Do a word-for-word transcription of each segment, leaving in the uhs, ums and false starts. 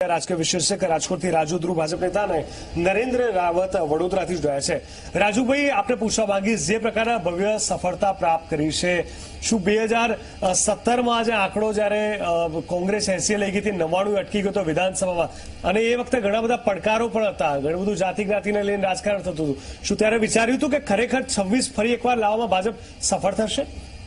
રાજકીય વિશ્લેષક રાજકોટથી રાજુ ધ્રુવ ભાજપ નેતા અને નરેન્દ્ર રાવત વડોદરાથી જોડાયા છે। રાજુભાઈ, આપણે પૂછવા માંગીશ, જે પ્રકારના ભવ્ય સફળતા પ્રાપ્ત કરી છે, શું બે હજાર સત્તરમાં જે આંકડો જયારે કોંગ્રેસ એસી લઈ ગઈ હતી, નવ્વાણું અટકી ગયો હતો વિધાનસભામાં, અને એ વખતે ઘણા બધા પડકારો પણ હતા, ઘણું બધું જાતિ જ્ઞાતિને લઈને રાજકારણ થતું હતું, શું ત્યારે વિચાર્યું હતું કે ખરેખર છવ્વીસ ફરી એકવાર લાવવામાં ભાજપ સફળ થશે?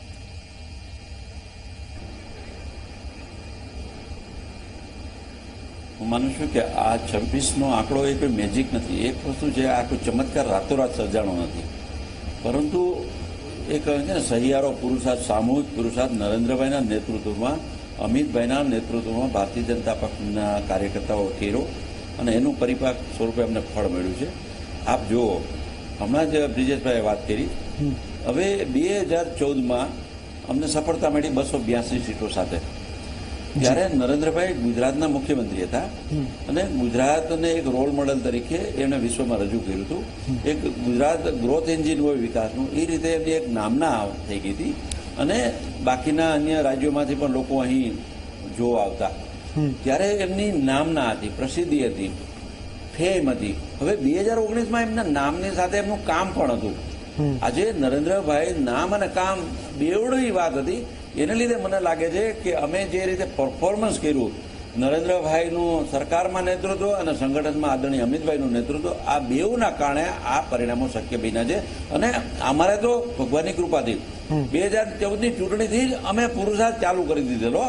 હું માનું છું કે આ છવ્વીસ નો આંકડો એ કોઈ મેજિક નથી, એક વસ્તુ છે, આ કોઈ ચમત્કાર રાતોરાત સર્જાણો નથી, પરંતુ એક છે ને સહિયારો પુરુષાર્થ, સામૂહિક પુરુષાર્થ નરેન્દ્રભાઈના નેતૃત્વમાં, અમિતભાઈના નેતૃત્વમાં ભારતીય જનતા પક્ષના કાર્યકર્તાઓ કર્યો અને એનું પરિપાક સ્વરૂપે અમને ફળ મળ્યું છે। આપ જુઓ, હમણાં જ બ્રિજેશભાઈએ વાત કરી, હવે બે હજાર ચૌદમાં અમને સફળતા મળી બસો બ્યાસી સીટો સાથે, ત્યારે નરેન્દ્રભાઈ ગુજરાતના મુખ્યમંત્રી હતા અને ગુજરાતને એક રોલ મોડેલ તરીકે એમણે વિશ્વમાં રજૂ કર્યું હતું। એક ગુજરાત ગ્રોથ એન્જિન હોય વિકાસનું, એ રીતે એમની એક નામના થઈ ગઈ હતી અને બાકીના અન્ય રાજ્યોમાંથી પણ લોકો અહીં જોવા આવતા, ત્યારે એમની નામના હતી, પ્રસિદ્ધિ હતી, ફેમ હતી। હવે બે હજાર ઓગણીસમાં એમના નામની સાથે એમનું કામ પણ હતું। આજે નરેન્દ્રભાઈ નામ અને કામ બેવડી વાત હતી, એને લીધે મને લાગે છે કે અમે જે રીતે પરફોર્મન્સ કર્યું, નરેન્દ્રભાઈનું સરકારમાં નેતૃત્વ અને સંગઠનમાં આદરણીય અમિતભાઈનું નેતૃત્વ, આ બેઉના કારણે આ પરિણામો શક્ય બન્યા છે। અને અમારે તો ભગવાનની કૃપાથી બે હજાર ચૌદની ચૂંટણીથી જ અમે પુરુષાર્થ ચાલુ કરી દીધેલો,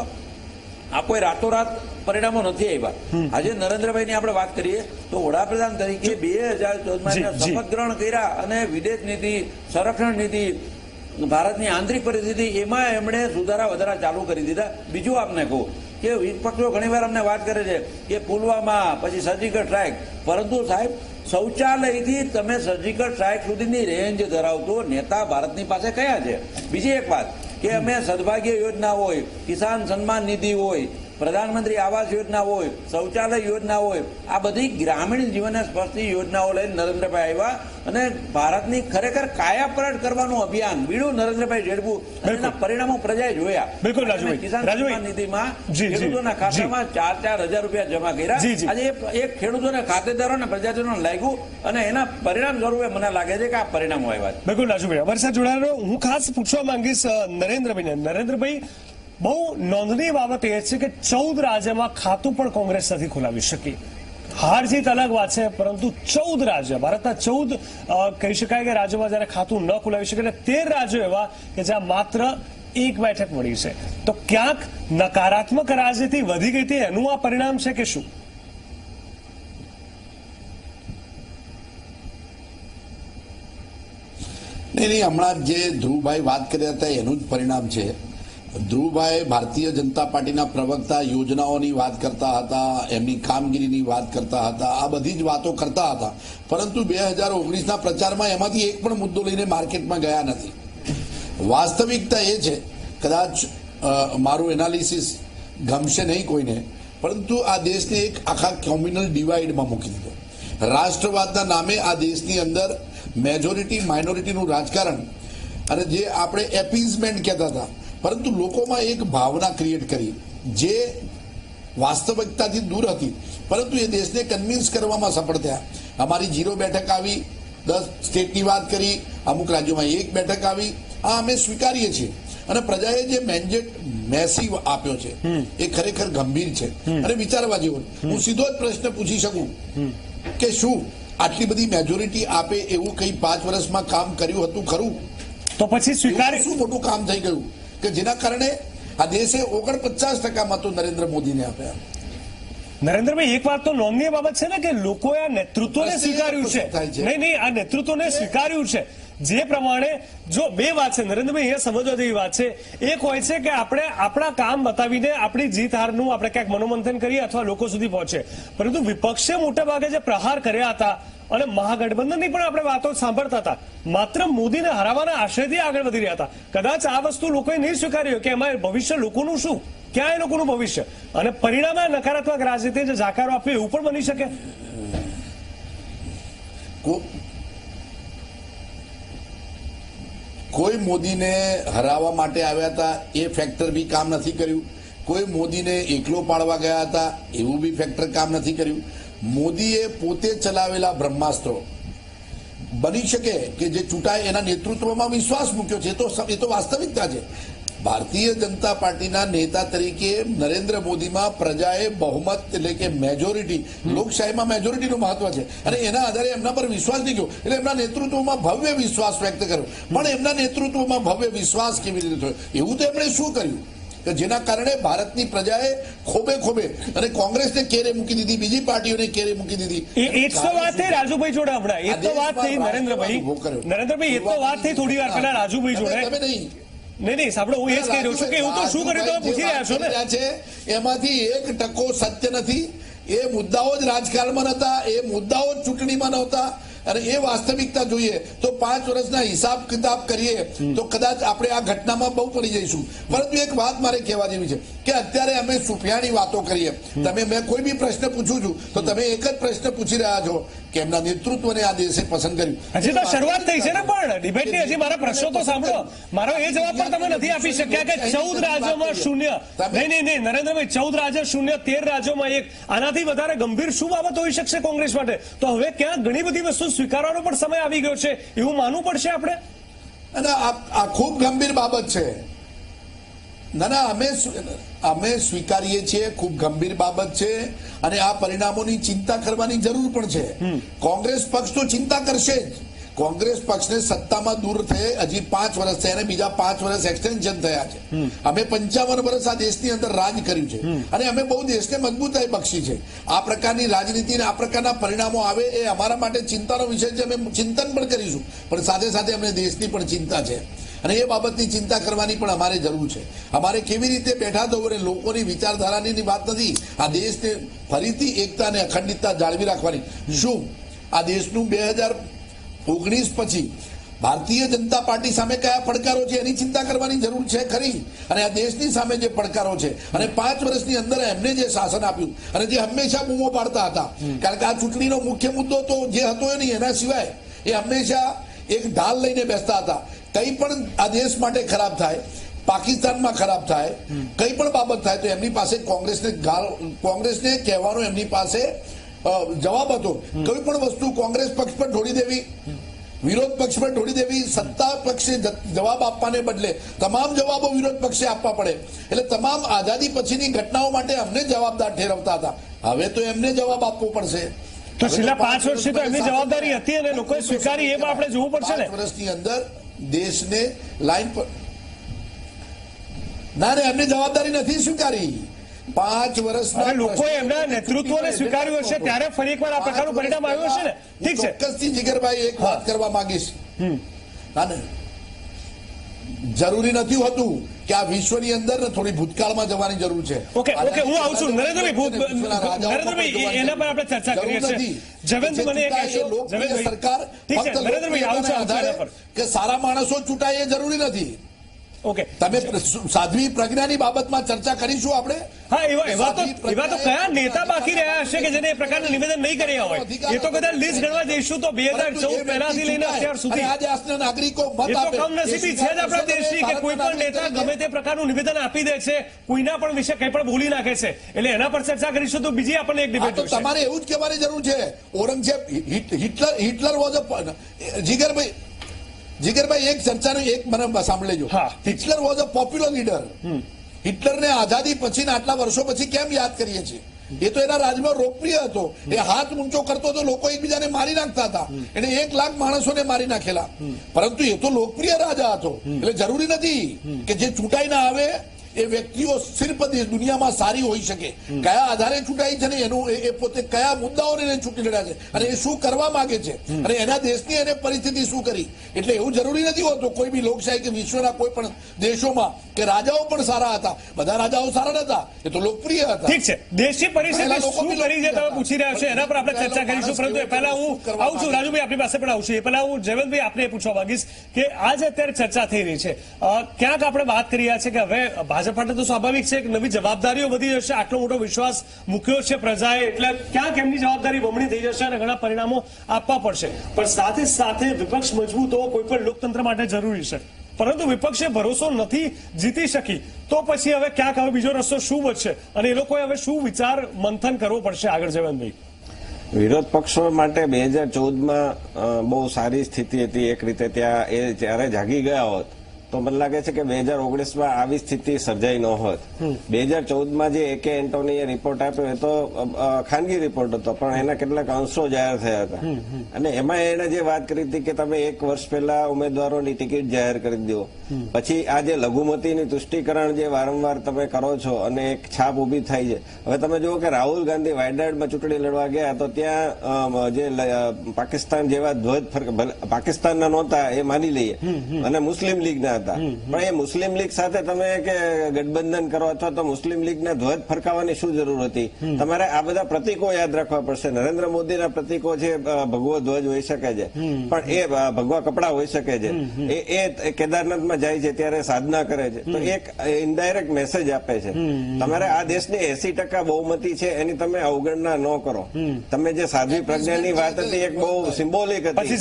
આ કોઈ રાતોરાત પરિણામો નથી આવ્યા। આજે નરેન્દ્રભાઈની આપણે વાત કરીએ તો વડાપ્રધાન તરીકે બે હજાર ચૌદમાં શપથ ગ્રહણ કર્યા અને વિદેશ નીતિ, સંરક્ષણ નીતિ, ભારતની આંતરિક પરિસ્થિતિ, એમાં એમણે સુધારા વધારા ચાલુ કરી દીધા। બીજું આપને કહું કે વિપક્ષો ઘણીવાર અમને વાત કરે છે કે પુલવામા, પછી સર્જિકલ સ્ટ્રાઇક, પરંતુ સાહેબ શૌચાલયથી તમે સર્જિકલ સ્ટ્રાઇક સુધીની રેન્જ ધરાવતો નેતા ભારતની પાસે કયા છે? બીજી એક વાત કે અમે સદભાગ્ય યોજના હોય, કિસાન સન્માન નિધિ હોય, પ્રધાનમંત્રી આવાસ યોજના હોય, શૌચાલય યોજના હોય, આ બધી ગ્રામીણ જીવનને સ્પર્શતી યોજનાઓ લઈને નરેન્દ્રભાઈ આવ્યા અને ભારતની ખરેખર કાયાપલટ કરવાનું અભિયાન બીડું નરેન્દ્રભાઈ ઝડપું, એના પરિણામો પ્રજાએ જોયા। બિલકુલ રાજુભાઈ, કિસાન સન્માન નિધિમાં ખેડૂતોના ખાતામાં ચાર ચાર હજાર રૂપિયા જમા કર્યા, આજે એક ખેડૂતોને, ખાતેદારોને, પ્રજાજનોને લાગ્યું અને એના પરિણામ સ્વરૂપે મને લાગે છે કે આ પરિણામો આવ્યા છે। બિલકુલ રાજુભાઈ, અમારી સાથે જોડાયેલો હું ખાસ પૂછવા માંગીશ નરેન્દ્રભાઈને, નરેન્દ્રભાઈ બહુ નોંધનીય બાબત એ છે કે ચૌદ રાજ્યમાં ખાતું પણ કોંગ્રેસ નથી ખોલાવી શકી। હાર જીત અલગ વાત છે, પરંતુ ચૌદ રાજ્ય, ભારતના ચૌદ કહી શકાય કે રાજ્યોમાં જયારે ખાતું ન ખોલાવી શકે, અને તેર રાજ્યો એવા કે જ્યાં માત્ર એક બેઠક મળી છે, તો ક્યાંક નકારાત્મક રાજનીતિ વધી ગઈ હતી, એનું આ પરિણામ છે કે શું? નહીં નહીં હમણાં જે ધ્રુવભાઈ વાત કર્યા હતા એનું જ પરિણામ છે। ધ્રુવભાઈ ભારતીય જનતા પાર્ટીના પ્રવક્તા, યોજનાઓની વાત કરતા હતા, એમની કામગીરીની વાત કરતા હતા, આ બધી જ વાતો કરતા હતા, પરંતુ બે હજાર ઓગણીસના પ્રચારમાં એમાંથી એક પણ મુદ્દો લઈને માર્કેટમાં ગયા નથી। વાસ્તવિકતા એ છે, કદાચ મારું એનાલિસિસ ગમશે નહીં કોઈને, પરંતુ આ દેશને એક આખા કોમ્યુનલ ડિવાઇડમાં મૂકી દીધો। રાષ્ટ્રવાદના નામે આ દેશની અંદર મેજોરિટી માઇનોરિટીનું રાજકારણ, અને જે આપણે એપીઝમેન્ટ કહેતા હતા, પરંતુ લોકોમાં એક ભાવના ક્રિએટ કરી જે વાસ્તવિકતાથી દૂર હતી, પરંતુ એ દેશને કન્વિન્સ કરવામાં સફળ થયા। અમારી જીરો બેઠક આવી, દસ સ્ટેટની વાત કરી, અમુક રાજ્યોમાં એક બેઠક આવી, આ અમે સ્વીકારીએ છીએ અને પ્રજાએ જે મેન્ડેટ મેસિવ આપ્યો છે એ ખરેખર ગંભીર છે અને વિચારવા જેવો। હું સીધો જ પ્રશ્ન પૂછી શકું કે શું આટલી બધી મેજોરિટી આપે એવું કઈ પાંચ વર્ષમાં કામ કર્યું હતું ખરું? તો પછી સ્વીકારી શું મોટું કામ થઈ ગયું કે જેના કારણે આ દેશે ઓગણપચાસ ટકા મતો નરેન્દ્ર મોદીને આપ્યા? નરેન્દ્રભાઈ, એક વાત તો નોંધનીય બાબત છે ને કે લોકોએ આ નેતૃત્વને સ્વીકાર્યું છે। નહીં નહીં આ નેતૃત્વને સ્વીકાર્યું છે, જે પ્રમાણે જો બે વાત છે નરેન્દ્રભાઈ, અહીંયા સમજવા જેવી વાત છે। એક હોય છે કે આપણે આપણા કામ બતાવીને આપણી જીત હારનું આપણે ક્યાંક મનોમંથન કરીએ અથવા લોકો સુધી પહોંચે, પરંતુ વિપક્ષે મોટા ભાગે જે પ્રહાર કર્યા હતા અને મહાગઠબંધનની પણ આપણે વાતો સાંભળતા હતા, માત્ર મોદીને હરાવવાના આશયથી આગળ વધી રહ્યા હતા। કદાચ આ વસ્તુ લોકોએ નહીં સ્વીકાર્યું કે એમાં ભવિષ્ય લોકોનું શું, ક્યાં એ લોકોનું ભવિષ્ય, અને પરિણામે નકારાત્મક રાજનીતિ જે જાકારો આપ્યો એવું પણ બની શકે। કોઈ મોદીને હરાવવા માટે આવ્યા હતા એ ફેક્ટર બી કામ નથી કર્યું, કોઈ મોદીને એકલો પાડવા ગયા હતા એવું બી ફેક્ટર કામ નથી કર્યું. મોદીએ પોતે ચલાવેલા બ્રહ્માસ્ત્રો બની શકે કે જે ચૂંટાય એના નેતૃત્વમાં વિશ્વાસ મૂક્યો છે, તો એ તો વાસ્તવિકતા છે. ભારતીય જનતા પાર્ટીના નેતા તરીકે નરેન્દ્ર મોદીમાં પ્રજાએ બહુમત એટલે કે મેજોરિટી, લોકશાહીમાં મેજોરિટીનું મહત્વ છે અને એના આધારે એમના પર વિશ્વાસ નહીં ગયો એટલે એમના નેતૃત્વમાં ભવ્ય વિશ્વાસ વ્યક્ત કર્યો. પણ એમના નેતૃત્વમાં ભવ્ય વિશ્વાસ કેવી રીતે થયો? એવું તો એમણે શું કર્યું કે જેના કારણે ભારતની પ્રજાએ ખોબે ખોબે અને કોંગ્રેસને કેરે મૂકી દીધી, બીજી પાર્ટીઓને કેરે મૂકી દીધી. એ તો વાત થઈ રાજુભાઈ જોડે હમણાં, એ તો વાત થઈ નરેન્દ્રભાઈ નરેન્દ્રભાઈ એ તો વાત થઈ થોડી વાર પહેલા રાજુભાઈ જોડે. તમે નહીં નહીં નહીં સાંભળો, હું એ જ કહી રહ્યો છું કે એવું તો શું કર્યું તમે પૂછી રહ્યા છો ને છે. એમાંથી એક ટકો સત્ય નથી. એ મુદ્દાઓ જ રાજકારણમાં નહોતા, એ મુદ્દાઓ જ ચૂંટણીમાં નહોતા. અને એ વાસ્તવિકતા જોઈએ તો પાંચ વર્ષના હિસાબ કિતાબ કરીએ તો કદાચ આપણે આ ઘટનામાં બહુ પડી જઈશું. પરંતુ એક વાત મારે કહેવા જેવી છે કે અત્યારે અમે સુફિયાની વાતો કરીએ, તમે મેં કોઈ બી પ્રશ્ન પૂછું છું તો તમે એક જ પ્રશ્ન પૂછી રહ્યા છો કે એમના નેતૃત્વને આ દેશે પસંદ કર્યું. હજી તો શરૂઆત થઈ છે ને, પણ ડિબેટની હજી મારા પ્રશ્નો તો સાંભળો. મારો એ જવાબ પણ તમે નથી આપી શક્યા કે ચૌદ રાજ્યોમાં શૂન્ય. નહીં નહીં નહીં નરેન્દ્રભાઈ, ચૌદ રાજ્ય શૂન્ય, તેર રાજ્યોમાં એક. આનાથી વધારે ગંભીર શું બાબત હોઈ શકશે કોંગ્રેસ માટે? તો હવે ક્યાં ઘણી બધી વસ્તુ સ્વીકારવાનો પણ સમય આવી ગયો છે એવું માનવું પડશે આપણે. અને આ ખૂબ ગંભીર બાબત છે. ના ના અમે અમે સ્વીકારીએ છીએ, ખૂબ ગંભીર બાબત છે અને આ પરિણામોની ચિંતા કરવાની જરૂર પણ છે. કોંગ્રેસ પક્ષ તો ચિંતા કરશે જ. કોંગ્રેસ પક્ષને સત્તામાં દૂર થયે હજી પાંચ વર્ષ થયા અને બીજા પાંચ વર્ષ એક્સટેન્શન થયા છે. અમે પંચાવન વર્ષ આ દેશની અંદર રાજ કર્યું છે અને અમે બહુ દેશને મજબૂતાઈ બક્ષી છે. આ પ્રકારની રાજનીતિ અને આ પ્રકારના પરિણામો આવે એ અમારા માટે ચિંતાનો વિષય છે. અમે ચિંતન પણ કરીશું, પણ સાથે સાથે અમને દેશની પણ ચિંતા છે અને એ બાબતની ચિંતા કરવાની પણ અમારે જરૂર છે. અમારે કેવી રીતે બેઠા થવું અને લોકોની વિચારધારાની વાત નથી, આ દેશને ફરીથી એકતા અને અખંડિતતા જાળવી રાખવાની. શું આ દેશનું બે હજાર ઓગણીસ પછી ભારતીય જનતા પાર્ટી સામે કયા પડકારો છે એની ચિંતા કરવાની જરૂર છે ખરી. અને આ દેશની સામે જે પડકારો છે અને પાંચ વર્ષની અંદર એમને જે શાસન આપ્યું અને જે હંમેશા બૂમો પાડતા હતા, કારણ કે આ ચૂંટણીનો મુખ્ય મુદ્દો તો જે હતો એ નહીં, એના સિવાય એ હંમેશા એક ઢાલ લઈને બેસતા હતા. કંઈ પણ આ દેશ માટે ખરાબ થાય, પાકિસ્તાનમાં ખરાબ થાય, કંઈ પણ બાબત થાય તો એમની પાસે કોંગ્રેસને કોંગ્રેસને કહેવાનો એમની પાસે જવાબ હતો. કોઈ પણ વસ્તુ કોંગ્રેસ પક્ષ પર ઢોળી દેવી, વિરોધ પક્ષ પર ઢોળી દેવી, સત્તા પક્ષે જવાબ આપવાને બદલે તમામ જવાબો વિરોધ પક્ષે આપવા પડે. એટલે તમામ આઝાદી પછીની ઘટનાઓ માટે અમને જવાબદાર ઠેરવતા હતા. હવે તો એમને જવાબ આપવો પડશે. તો છેલ્લા પાંચ વર્ષથી તો એમની જવાબદારી હતી અને લોકોએ સ્વીકારી, એ પણ આપણે જોવું પડશે ને. પાંચ વર્ષની અંદર દેશને લાઈન પર ના ને એમની જવાબદારી નથી સ્વીકારી. પાંચ વર્ષના લોકોએ એમના નેતૃત્વને સ્વીકાર્યું હશે ત્યારે ફરી એકવાર આ પ્રકારનું પરિણામ આવ્યું હશે ને. ઠીક છે, ચોક્કસથી જીગરભાઈ એક વાત કરવા માંગીશ. ના ને જરૂરી નથી હોતું કે આ વિશ્વની અંદર થોડી ભૂતકાળમાં જવાની જરૂર છે. ઓકે ઓકે હું આવું છું નરેન્દ્રભાઈ. નરેન્દ્રભાઈ એના પર આપણે ચર્ચા કરીએ છીએ. જયવંત મને એક કહેશો, જયવંતભાઈ સરકાર ઠીક છે નરેન્દ્રભાઈ આવું છું આધાર પર કે સારા માણસો ચૂંટાય એ જરૂરી નથી. ઓકે તમે સાધ્વી પ્રજ્ઞાની બાબતમાં ચર્ચા કરીશું આપણે. હા એવા એવા તો એવા તો કયા નેતા બાકી રહ્યા હશે કે જેને એ પ્રકારનું નિવેદન નહીં કર્યા હોય? એ તો કદાચ લિસ્ટ ગણવા જઈશું તો બે હજાર ચૌદ પહેલાથી લઈને અત્યાર સુધી આ દેશના નાગરિકો મત એ તો આપે. કમનસીબી છે જ આપણા દેશની કે કોઈ પણ નેતા ગમે તે પ્રકારનું નિવેદન આપી દે છે, કોઈના પણ વિશે કંઈ પણ બોલી નાખે છે. એટલે એના પર ચર્ચા કરીશું તો બીજી આપણને એક ડિબેટ તો તમારે એવું જ કહેવાની જરૂર છે. Aurangzeb Hitler Hitler was a Jigarbhai Jigarbhai એક ચર્ચાનો એક મને સાંભળેજો. Hitler was a popular leader. હિટલરને આઝાદી પછી આટલા વર્ષો પછી કેમ યાદ કરીએ છીએ? એ તો એના રાજમાં લોકપ્રિય હતો. એ હાથ ઊંચો કરતો તો લોકો એકબીજાને મારી નાખતા હતા. એને એક લાખ માણસોને મારી નાખેલા. પરંતુ એ તો લોકપ્રિય રાજા હતો. એટલે જરૂરી નથી કે જે ચૂંટાઈ ના આવે એ વ્યક્તિઓ સિર્ફ દુનિયામાં સારી હોઈ શકે. કયા આધારે ચૂંટાઈ છે ને એનું એ પોતે કયા મુદ્દાઓને ચૂંટી લડ્યા છે અને એ શું કરવા માંગે છે અને એના દેશની એને પરિસ્થિતિ શું કરી. એટલે એવું જરૂરી નથી હોતું કોઈ બી લોકશાહી કે વિશ્વના કોઈ પણ દેશોમાં કે રાજાઓ પણ સારા હતા. બધા રાજાઓ સારા નતા, એ તો લોકપ્રિય હતા. ઠીક છે, દેશની પરિસ્થિતિ શું કરી છે તમે પૂછી રહ્યા છો એના પર આપણે ચર્ચા કરીશું. પરંતુ એ પહેલા હું આવું છું રાજુભાઈ, આપણી પાસે પણ આવશું. એ પહેલા હું જયવંતભાઈ આપને પૂછવા માંગીશ કે આજે અત્યારે ચર્ચા થઈ રહી છે, ક્યાંક આપણે વાત કરી રહ્યા છે કે હવે ભાજપ માટે તો સ્વાભાવિક છે કે નવી જવાબદારીઓ વધી જશે, આટલો મોટો વિશ્વાસ મૂક્યો છે પ્રજાએ, એટલે ક્યાંક એમની જવાબદારી બમણી થઈ જશે અને ઘણા પરિણામો આપવા પડશે. પણ સાથે સાથે વિપક્ષ મજબૂત હોવો કોઈ પણ લોકતંત્ર માટે જરૂરી છે. પરંતુ વિપક્ષે ભરોસો નથી જીતી શકી, તો તો પછી હવે ક્યાંક હવે બીજો રસ્તો શું બચશે અને એ લોકોએ હવે શું વિચાર મંથન કરવો પડશે આગળ જયવંતભાઈ? વિરોધ પક્ષો માટે બે હજાર ચૌદમાં બહુ સારી સ્થિતિ હતી એક રીતે. ત્યાં એ જ્યારે જાગી ગયા હોત તો મને લાગે છે કે બે હજાર ઓગણીસમાં આવી સ્થિતિ સર્જાઈ ન હોત. બે હજાર ચૌદમાં જે એકે એન્ટોનીએ રિપોર્ટ આપ્યો એ તો ખાનગી રિપોર્ટ હતો, પણ એના કેટલાક અંશો જાહેર થયા હતા અને એમાં એને જે વાત કરી હતી કે તમે એક વર્ષ પહેલા ઉમેદવારોની ટિકિટ જાહેર કરી દો, પછી આ જે લઘુમતીની તુષ્ટિકરણ જે વારંવાર તમે કરો છો અને એક છાપ ઉભી થાય છે. હવે તમે જુઓ કે રાહુલ ગાંધી વાયનાડમાં ચૂંટણી લડવા ગયા તો ત્યાં જે પાકિસ્તાન જેવા ધ્વજ પાકિસ્તાનના નહોતા એ માની લઈએ અને મુસ્લિમ લીગના હતા, પણ એ મુસ્લિમ લીગ સાથે તમે કે ગઠબંધન કરો અથવા તો મુસ્લિમ લીગના ધ્વજ ફરકાવવાની શું જરૂર હતી? તમારે આ બધા પ્રતીકો યાદ રાખવા પડશે. નરેન્દ્ર મોદીના પ્રતીકો છે ભગવો ધ્વજ હોઈ શકે છે, પણ એ ભગવા કપડા હોઈ શકે છે. એ કેદારનાથમાં જાય છે ત્યારે સાધના કરે છે તો એક ઇનડાયરેક્ટ મેસેજ આપે છે. તમારે આ દેશની એસી ટકા બહુમતી છે એની તમે અવગણના ન કરો. તમે જે સાધ્વી પ્રજ્ઞાની વાત હતી એક બહુ સિમ્બોલિક હતી.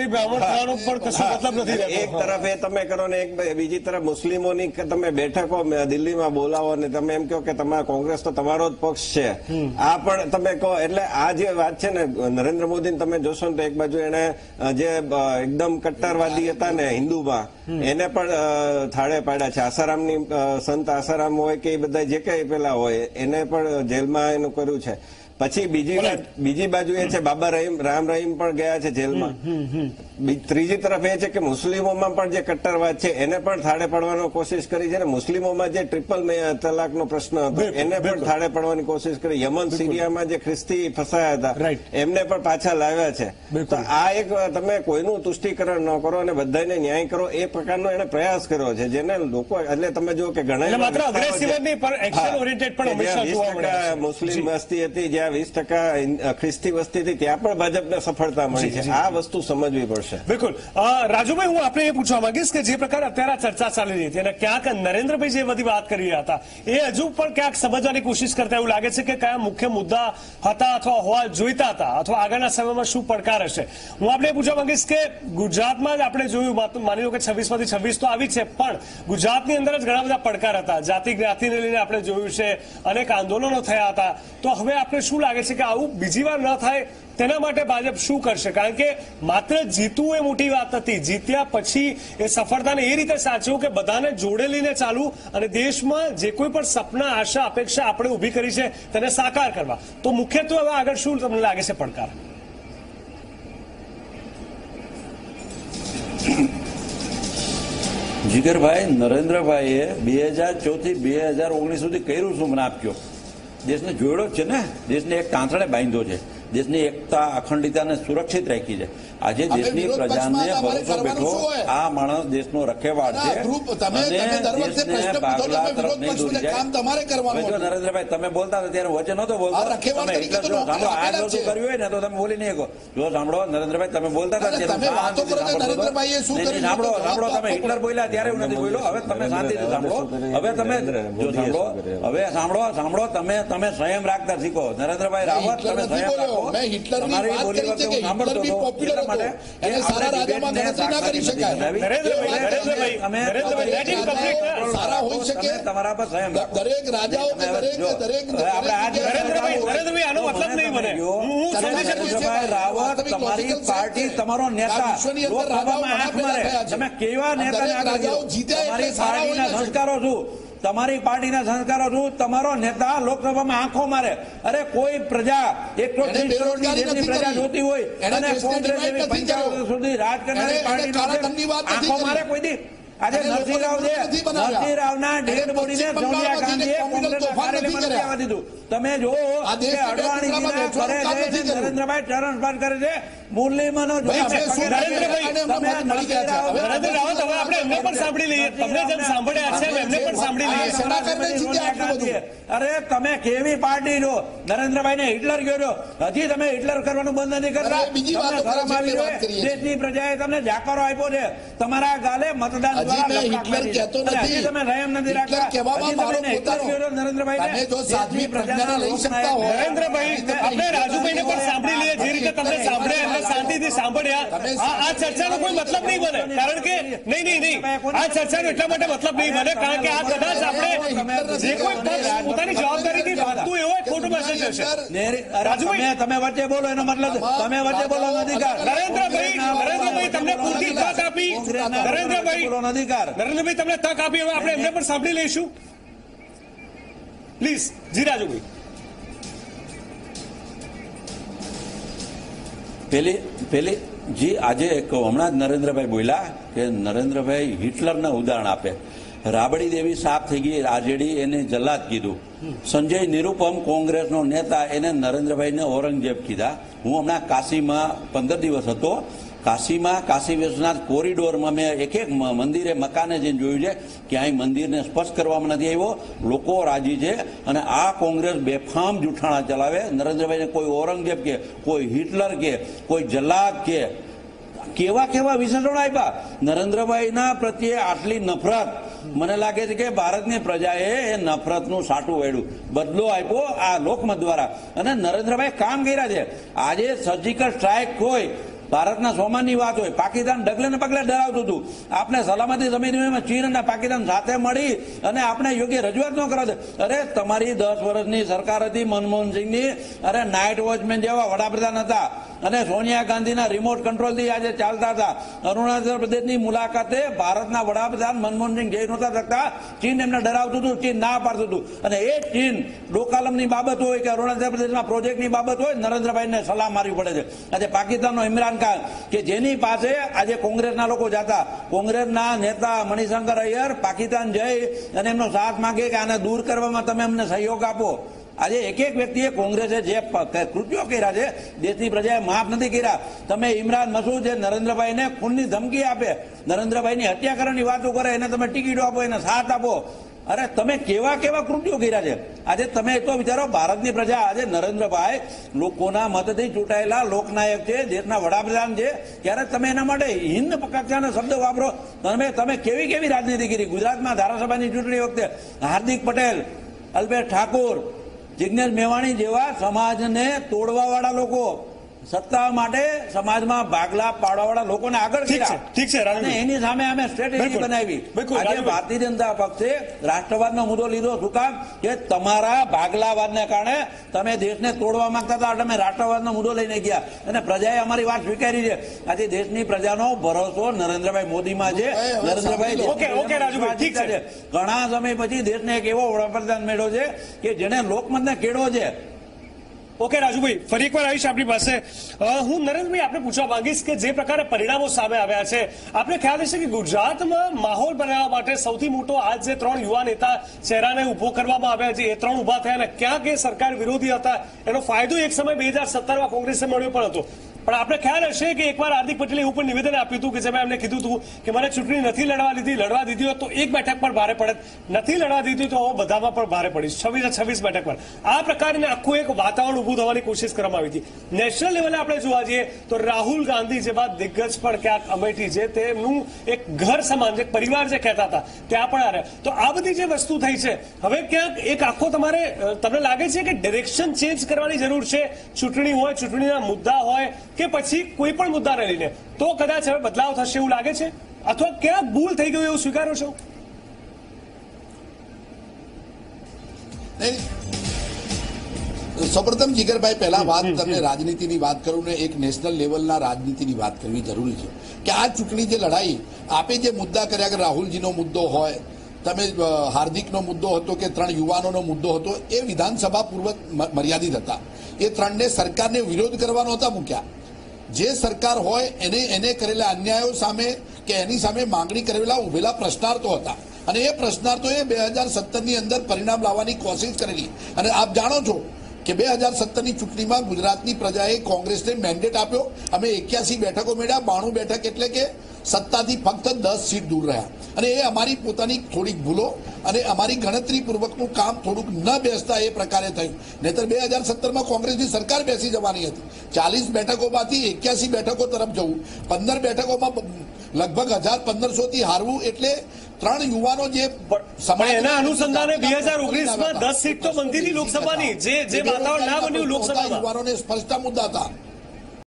એક તરફ એ તમે કરો ને એક બીજી તરફ મુસ્લિમોની તમે બેઠકો દિલ્હીમાં બોલાવો ને તમે એમ કહો કે તમારા કોંગ્રેસ તો તમારો જ પક્ષ છે, આ પણ તમે કહો. એટલે આ જે વાત છે ને નરેન્દ્ર મોદીને તમે જોશો ને તો એક બાજુ એને જે એકદમ કટ્ટરવાદી હતા ને હિન્દુમાં એને પણ થાળે પાડ્યા છે. આસારામની સંત આસારામ હોય કે એ બધા જે કઈ પેલા હોય એને પણ જેલમાં એનું કર્યું છે. પછી બીજી બીજી બાજુ એ છે બાબા રહીમ રામ રહીમ પણ ગયા છે જેલમાં. ત્રીજી તરફ એ છે કે મુસ્લિમોમાં પણ જે કટ્ટરવાદ છે એને પણ થાળે પાડવાનો કોશિશ કરી છે ને મુસ્લિમોમાં જે ટ્રિપલ તલાકનો પ્રશ્ન હતો એને પણ થાળે પાડવાની કોશિશ કરી. યમન સિરિયામાં જે ખ્રિસ્તી ફસાયા હતા એમને પણ પાછા લાવ્યા છે. તો આ એક તમે કોઈનું તુષ્ટિકરણ ન કરો અને બધાને ન્યાય કરો એ પ્રકારનો એને પ્રયાસ કર્યો છે જેને લોકો એટલે તમે જો કે ઘણા મુસ્લિમ વસ્તી હતી જ્યાં વીસ ટકા ખ્રિસ્તી વસ્તી હતી ત્યાં પણ ભાજપને સફળતા મળી છે. આ વસ્તુ સમજવી પડશે. બિલકુલ. રાજુભાઈ, હું આપણે એ પૂછવા માંગીશ કે જે પ્રકારે અત્યારે ચર્ચા ચાલી રહી હતી અને ક્યાંક નરેન્દ્રભાઈ જે બધી વાત કરી રહ્યા હતા એ હજુ પણ ક્યાંક સમજવાની કોશિશ કરતા એવું લાગે છે કે કયા મુખ્ય મુદ્દા હતા અથવા હોવા જોઈતા હતા અથવા આગળના સમયમાં શું પડકાર હશે. હું આપણે એ પૂછવા માંગીશ કે ગુજરાતમાં જ આપણે જોયું, માની લો કે છવ્વીસ માંથી છવ્વીસ તો આવી છે, પણ ગુજરાતની અંદર જ ઘણા બધા પડકાર હતા. જાતિ જ્ઞાતિને લઈને આપણે જોયું છે, અનેક આંદોલનો થયા હતા. તો હવે આપણે શું લાગે છે કે આવું બીજી વાર ન થાય તેના માટે ભાજપ શું કરશે? કારણ કે માત્ર જીતવું એ મોટી વાત નથી, જીત્યા પછી એ સફળતાને એ રીતે સાચવું કે બધાને જોડે લઈને ચાલવું અને દેશમાં જે કોઈ પણ સપના આશા અપેક્ષા આપણે ઉભી કરી છે તેને સાકાર કરવા. તો મુખ્યત્વે હવે આગળ શું તમને લાગે છે પડકાર? જીગરભાઈ, નરેન્દ્રભાઈએ બે હજાર ચૌદ થી બે હજાર ઓગણીસ સુધી કર્યું શું મને આપ્યો? દેશને જોડ્યો જ છે ને, દેશને એક કાંતળે બાંધ્યો છે, દેશની એકતા અખંડિતતાને સુરક્ષિત રાખી છે. આજે દેશની પ્રજાને ભરોસો બેઠો આ માણસ દેશનો રખેવાળ છે અને દેશને ભાગલા તરફ નહીં દોરી જાય. નરેન્દ્રભાઈ તમે બોલતા હતા ત્યારે વચ્ચે નહોતો બોલતો. તમે હિટલર જો સાંભળો આ જો શું કર્યું હોય ને તો તમે બોલી નહીં શકો. જો સાંભળો નરેન્દ્રભાઈ તમે બોલતા હતા સાંભળો સાંભળો તમે હિટલર બોલ્યા ત્યારે હું નથી બોલ્યો. હવે તમે શાંતિથી સાંભળો. હવે તમે જો સાંભળો હવે સાંભળો સાંભળો તમે તમે સંયમ રાખતા શીખો. નરેન્દ્રભાઈ રાવત તમે સંયમ રાખો. તમારી બોલી વખતે હું સાંભળતો હતો એટલા માટે તમારા પર સંયમ દરેક રાજાઓ રાવત તમારી પાર્ટી તમારો નેતા લોકસભામાં આંખ મારે. તમે કેવા નેતાને તમારી પાર્ટીના સંસ્કારો શું તમારી પાર્ટીના સંસ્કારો શું તમારો નેતા લોકસભામાં આંખો મારે. અરે કોઈ પ્રજા એકસો ત્રીસ કરોડની દેશની પ્રજા જોતી હોય અને કોંગ્રેસ જેવી પંચાવન સુધી રાજ કરનારી પાર્ટીનો આંખો મારે કોઈ દી? આજે નરસિંહરાવ છે, નરસિંહરાવના ડેડ બોડીને સોનિયા ગાંધીએ કોંગ્રેસના કાર્યાલયમાં નથી આવવા દીધું. તમે જો કે અડવાણીજીના ઘરે જઈને નરેન્દ્રભાઈ ચરણ સ્પર્શ કરે છે. મુરલીમનો અરે તમે કેવી પાર્ટી છો? નરેન્દ્રભાઈ ને હિટલર કહ્યો, હજી તમે હિટલર કરવાનું બંધ નથી કરતા. દેશની પ્રજાએ તમને જાકારો આપ્યો છે, તમારા ગાલે મતદાન તમે સંયમ નથી રાખતા. નરેન્દ્રભાઈ નરેન્દ્રભાઈ આપણે રાજુભાઈને પણ સાંભળી લઈએ. જે રીતે તમને સાંભળ્યા શાંતિથી સાંભળ્યા તમે આ આ ચર્ચાનો કોઈ મતલબ નહીં બને, કારણ કે નહીં નહીં નહીં આ ચર્ચાનો એટલા માટે મતલબ નહીં બને કારણ કે આ કદાચ આપણે જે કોઈ પક્ષ પોતાની જવાબદારીથી ભાગતું એવો એક ખોટો મેસેજ હશે. રાજુભાઈ તમે વચ્ચે બોલો એનો મતલબ તમે વચ્ચે બોલો અધિકાર. નરેન્દ્રભાઈ નરેન્દ્રભાઈ તમને પૂરતી તક આપી. નરેન્દ્રભાઈ અધિકાર નરેન્દ્રભાઈ તમને તક આપી, હવે આપણે એમને પણ સાંભળી લઈશું. પ્લીઝ જી રાજુભાઈ. પેલી પેલી જી આજે હમણાં જ નરેન્દ્રભાઈ બોલ્યા કે નરેન્દ્રભાઈ હિટલરના ઉદાહરણ આપે. રાબડી દેવી સાફ થઈ ગઈ, આરજેડી એને જલ્લાદ કીધું. સંજય નિરુપમ કોંગ્રેસનો નેતા એને નરેન્દ્રભાઈને ઔરંગઝેબ કીધા. હું હમણાં કાશીમાં પંદર દિવસ હતો. કાશીમાં કાશી વિશ્વનાથ કોરિડોરમાં મેં એક એક મંદિરે મકાને જઈને જોયું છે કે અહીં મંદિરને સ્પર્શ કરવામાં નથી આવ્યો. લોકો રાજી છે અને આ કોંગ્રેસ બેફામ જૂઠાણા ચલાવે. નરેન્દ્રભાઈને કોઈ ઔરંગઝેબ કે કોઈ હિટલર કે કોઈ જલ્લાદ કે કેવા કેવા વિશેષણો આપ્યા. નરેન્દ્રભાઈના પ્રત્યે આટલી નફરત, મને લાગે છે કે ભારતની પ્રજાએ એ નફરતનું સાટું વેડ્યું, બદલો આપ્યો આ લોકમત દ્વારા. અને નરેન્દ્રભાઈ કામ કર્યા છે. આજે સર્જિકલ સ્ટ્રાઇક કોઈ ભારતના સોમાનની વાત હોય, પાકિસ્તાન ડગલે ને પગલે ડરાવતું હતું. આપણે સલામતી સમિતિમાં ચીન અને પાકિસ્તાન સાથે મળી અને આપણે યોગ્ય રજૂઆત ન કરાવતી. અરે તમારી દસ વર્ષની સરકાર હતી મનમોહનસિંહની, અરે નાઇટ વોચમેન જેવા વડાપ્રધાન હતા અને સોનિયા ગાંધીના રિમોટ કંટ્રોલથી આજે ચાલતા હતા. અરુણાચલ પ્રદેશની મુલાકાતે ભારતના વડાપ્રધાન મનમોહનસિંહ જઈ નહોતા શકતા. ચીન એમને ડરાવતું હતું, ચીન ના પાડતું હતું. અને એ ચીન ડોકાલમની બાબત હોય કે અરુણાચલ પ્રદેશના પ્રોજેક્ટની બાબત હોય, નરેન્દ્રભાઈને સલાહ મારવી પડે છે. આજે પાકિસ્તાનનો ઇમરાન કે જેની પાસે આજે કોંગ્રેસના લોકો જતા, કોંગ્રેસના નેતા મણિશંકર અય્યર પાકિસ્તાન જઈ અને એમનો સાથ માંગે કે આને દૂર કરવામાં તમે અમને સહયોગ આપો. આજે એક એક વ્યક્તિએ કોંગ્રેસે જે કૃત્યો કર્યા છે દેશની પ્રજાએ માફ નથી કર્યા. તમે ઇમરાન મસૂદ જે નરેન્દ્રભાઈને ખૂનની ધમકી આપે, નરેન્દ્રભાઈની હત્યા કરવાની વાતો કરે, એને તમે ટિકિટો આપો, એને સાથ આપો. અરે તમે કેવા કેવા કૃત્યો કર્યા છે. આજે તમે તો વિચારો, ભારતની પ્રજા આજે નરેન્દ્રભાઈ લોકોના મતથી ચૂંટાયેલા લોકનાયક છે, દેશના વડાપ્રધાન છે, ત્યારે તમે એના માટે હિન્દ કક્ષાના શબ્દ વાપરો. તમે તમે કેવી કેવી રાજનીતિ કરી. ગુજરાતમાં ધારાસભાની ચૂંટણી વખતે હાર્દિક પટેલ, અલ્પેશ ઠાકોર, જિગ્નેશ મેવાણી જેવા સમાજને તોડવા વાળા લોકો, સત્તા માટે સમાજમાં ભાગલા પાડવાવાળા લોકોને આગળ કર્યા. ઠીક છે અને એની સામે અમે સ્ટ્રેટેજી બનાવી. આજે ભારતીય જનતા પક્ષે રાષ્ટ્રવાદનો મુદ્દો લીધો. શું કામ? કે તમારા ભાગલાવાદને કારણે તમે દેશને તોડવા માંગતા હતા, તમે રાષ્ટ્રવાદનો મુદ્દો લઈને ગયા અને પ્રજાએ અમારી વાત સ્વીકારી છે. આજે દેશની પ્રજાનો ભરોસો નરેન્દ્રભાઈ મોદીમાં છે. નરેન્દ્રભાઈ ઘણા સમય પછી દેશને એક એવો વડાપ્રધાન મળ્યો છે કે જેને લોકમતને કેળવો છે. ઓકે રાજુભાઈ, ફરી એકવાર આવીશ આપણી પાસે. હું નરેન્દ્રભાઈ આપણે પૂછવા માંગીશ કે જે પ્રકારે પરિણામો સામે આવ્યા છે, આપણે ખ્યાલ હશે કે ગુજરાતમાં માહોલ બનાવવા માટે સૌથી મોટો આજ જે ત્રણ યુવા નેતા ચહેરાને ઉભો કરવામાં આવ્યા છે, એ ત્રણ ઉભા થયા અને ક્યાંક એ સરકાર વિરોધી હતા. એનો ફાયદો એક સમય બે હજાર સત્તરમાં કોંગ્રેસને મળ્યો પણ હતો. પણ આપણે ખ્યાલ હશે કે એકવાર હાર્દિક પટેલે એવું પણ નિવેદન આપ્યું હતું કે જેમાં એમને કીધું હતું કે મને ચૂંટણી નથી લડવા દીધી, લડવા દીધી હોત તો એક બેઠક પર ભારે પડે, નથી લડવા દીધી તો હવે બધામાં પણ ભારે પડીશ, છવ્વીસ છવ્વીસ બેઠક પર. આ પ્રકારને આખું એક વાતાવરણ ઉભું થવાની કોશિશ કરવામાં આવી હતી. નેશનલ લેવલે આપણે જોવા જઈએ તો રાહુલ ગાંધી જેવા દિગ્ગજ પણ ક્યાંક અમેઠી છે, તેમનું એક ઘર સમાન જે પરિવાર જે કહેતા હતા ત્યાં પણ આ રહે. તો આ બધી જે વસ્તુ થઈ છે, હવે ક્યાંક એક આખો તમારે તમને લાગે છે કે ડિરેક્શન ચેન્જ કરવાની જરૂર છે? ચૂંટણી હોય, ચૂંટણીના મુદ્દા હોય કે પછી કોઈ પણ મુદ્દાને લઈને તો કદાચ હવે બદલાવ થશે એવું લાગે છે, અથવા ક્યાંક ભૂલ થઈ ગયું એવું સ્વીકારો છો? સૌપ્રથમ જીગરભાઈ, પહેલા વાત તમને રાજનીતિની વાત કરું ને એક નેશનલ લેવલના રાજનીતિની વાત કરવી જરૂરી છે કે આ ચૂંટણી જે લડાઈ આપે જે મુદ્દા કર્યા કે રાહુલજીનો મુદ્દો હોય, તમે હાર્દિકનો મુદ્દો હતો કે ત્રણ યુવાનોનો મુદ્દો હતો, એ વિધાનસભા પૂર્વ મર્યાદિત હતા. એ ત્રણને સરકારને વિરોધ કરવાનો હતા મૂક્યા. જે સરકાર હોય એને એને કરેલા અન્યાયો સામે કે એની સામે માંગણી કરેલા ઉભેલા પ્રશ્નાર્થો હતા અને એ પ્રશ્નાર્થોએ બે હજાર સત્તરની અંદર પરિણામ લાવવાની કોશિશ કરેલી. અને આપ જાણો છો કે બે હજાર સત્તરની ચૂંટણીમાં ગુજરાતની પ્રજાએ કોંગ્રેસને મેન્ડેટ આપ્યો. અમે એક્યાસી બેઠકો મેળ્યા, બાણું બેઠક એટલે કે સત્તાથી ફક્ત દસ સીટ દૂર રહ્યા. અને એ અમારી પોતાની થોડીક ભૂલો અને અમારી ગણતરી પૂર્વકનું કામ થોડુંક ન બેસતા એ પ્રકારે થયું. નહીતર બે હજાર સત્તરમાં કોંગ્રેસની સરકાર બેસી જવાની હતી. ચાલીસ બેઠકોમાંથી એક્યાસી બેઠકો તરફ જવું, પંદર બેઠકોમાં લગભગ હજાર પંદરસો થી હારવું એટલે ત્રણ યુવાનો જે એના અનુસંધાને બે હજાર ઓગણીસમાં દસ સીટ તો બનતી હતી લોકસભાની, જે જે વાતાવરણ ના બન્યું લોકસભામાં. યુવાનોને સ્પષ્ટ મુદ્દા હતા.